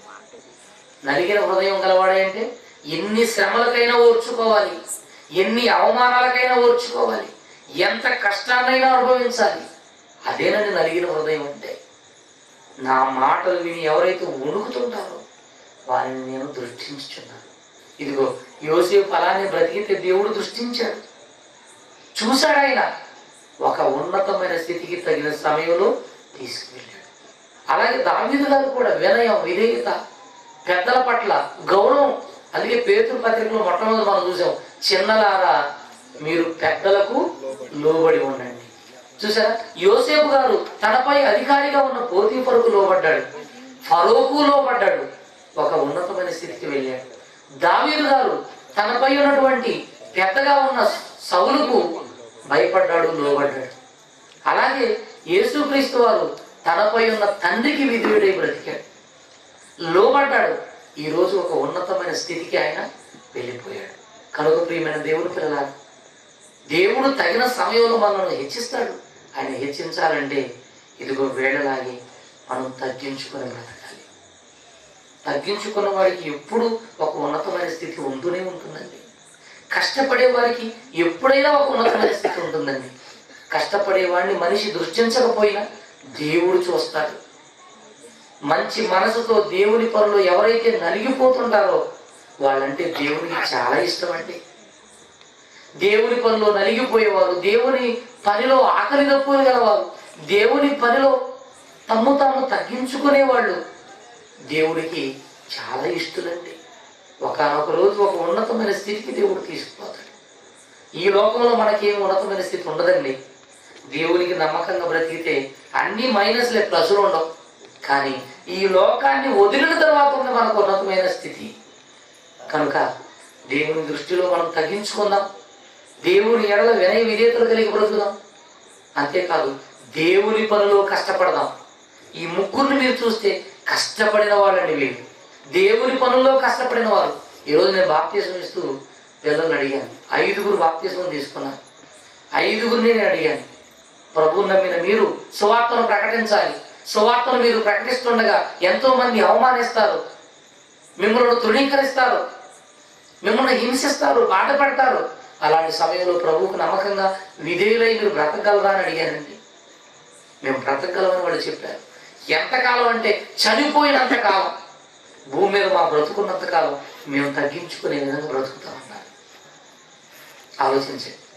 A: నలిగిన హృదయం గలవాడై అంటే ఎన్ని శ్రమలకైనా ఓర్చుకోవాలి, ఎన్ని అవమానాలకైనా ఓర్చుకోవాలి, ఎంత కష్టాన్నైనా అనుభవించాలి. అదేనండి నలిగిన హృదయం అంటే. నా మాటలు విని ఎవరైతే వణుకుతుంటారో వారిని నేను దృష్టించుచున్నాను. ఇదిగో యోసేపు అలానే బ్రతికితే దేవుడు దృష్టించాడు, చూశాడు. ఆయన ఒక ఉన్నతమైన స్థితికి తగిన సమయంలో తీసుకువెళ్ళాడు. అలాగే దావీదు గారు కూడా వినయం, విధేయత, పెద్దల పట్ల గౌరవం. అందుకే పేతురు పత్రికలో మొట్టమొదటి మనం చూసాం, చిన్నలారా మీరు పెద్దలకు లోబడి ఉండండి. చూసారా, యోసేపు గారు తనపై అధికారిగా ఉన్న పోతీఫరుకు లోబడ్డాడు, ఫరోకు లోబడ్డాడు, ఒక ఉన్నతమైన స్థితికి వెళ్ళాడు. దావీదు గారు తనపై ఉన్నటువంటి పెద్దగా ఉన్న సౌలుకు భయపడ్డాడు, లోబడ్డాడు. అలాగే యేసుక్రీస్తు వారు తనపై ఉన్న తండ్రికి విధేయుడై బ్రతికాడు, లోబడ్డాడు. ఈరోజు ఒక ఉన్నతమైన స్థితికి ఆయన వెళ్ళిపోయాడు. కనుక ప్రియమైన దేవుని పిల్లలారా, దేవుడు తగిన సమయంలో మనల్ని హెచ్చిస్తాడు. ఆయన హెచ్చించాలంటే ఇదిగో వేళలాగి మనం తగ్గించుకొని బ్రతకాలి. తగ్గించుకున్న వారికి ఎప్పుడు ఒక ఉన్నతమైన స్థితి ఉంటూనే ఉంటుందండి. కష్టపడే వారికి ఎప్పుడైనా ఒక ఉన్నతమైన స్థితి ఉంటుందండి. కష్టపడేవాడిని మనిషి దృష్టించకపోయినా దేవుడు చూస్తాడు. మంచి మనసుతో దేవుని పనులు ఎవరైతే నలిగిపోతుంటారో వాళ్ళంటే దేవునికి చాలా ఇష్టం అండి. దేవుని పనిలో నలిగిపోయేవారు, దేవుని పనిలో ఆకలి దప్పులు గలవారు, దేవుని పనిలో తమ్ము తాము తగ్గించుకునేవాళ్ళు దేవుడికి చాలా ఇష్టలండి. ఒకనొక రోజు ఒక ఉన్నతమైన స్థితికి దేవుడు తీసుకుపోతాడు. ఈ లోకంలో మనకేం ఉన్నతమైన స్థితి ఉండదండి. దేవునికి నమ్మకంగా బ్రతికితే అన్ని మైనస్లే, ప్లస్లు ఉండవు. కానీ ఈ లోకాన్ని వదిలిన తర్వాత ఉంది మనకు ఉన్నతమైన స్థితి. కనుక దేవుని దృష్టిలో మనం తగ్గించుకుందాం, దేవుని ఎడల వినయ విధేయతలు కలిగి బ్రతుకుదాం. అంతేకాదు దేవుని పనిలో కష్టపడదాం. ఈ ముగ్గురిని మీరు చూస్తే కష్టపడిన వాళ్ళండి వీళ్ళు, దేవుని పనుల్లో కష్టపడిన వారు. ఈరోజు నేను బాప్తిసం ఇస్తూ పిల్లల్ని అడిగాను, 5గురు బాప్తిసం తీసుకున్నాను. 5గురిని నేను అడిగాను, ప్రభువుని నమ్మిన మీరు సువార్తను ప్రకటించాలి. సువార్తను మీరు ప్రకటిస్తుండగా ఎంతో మంది అవమానిస్తారు, మిమ్మల్ని తృణీకరిస్తారు, మిమ్మల్ని హింసిస్తారు, బాధ పెడతారు. అలాంటి సమయంలో ప్రభువుకు నమ్మకంగా విధేయులై మీరు బ్రతకగలరా అని అడిగారండి. మేము బ్రతకగలమని వాళ్ళు చెప్పారు. ఎంతకాలం అంటే చనిపోయినంత కాలం, భూమి మీద మా బ్రతుకున్నంత కాలం మేము తగ్గించుకునే విధంగా బ్రతుకుతామన్నారు. ఆలోచించండి.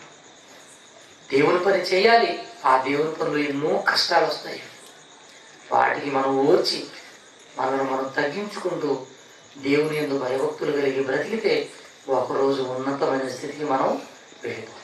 A: దేవుని పని చేయాలి. ఆ దేవుని పనులు ఎన్నో కష్టాలు వస్తాయి. వాటికి మనం ఓర్చి మనల్ని మనం తగ్గించుకుంటూ దేవుని యందు భయభక్తులు కలిగి బ్రతికితే ఒకరోజు ఉన్నతమైన స్థితికి మనం వెళ్ళిపోతాం.